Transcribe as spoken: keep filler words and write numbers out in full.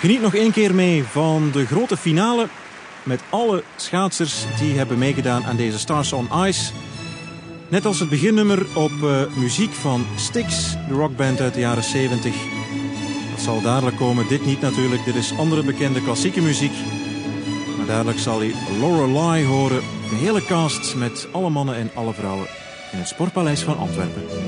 Geniet nog één keer mee van de grote finale met alle schaatsers die hebben meegedaan aan deze Stars on Ice. Net als het beginnummer op uh, muziek van Styx, de rockband uit de jaren zeventig. Dat zal dadelijk komen, dit niet natuurlijk, dit is andere bekende klassieke muziek. Maar dadelijk zal je Lorelei horen, de hele cast met alle mannen en alle vrouwen in het Sportpaleis van Antwerpen.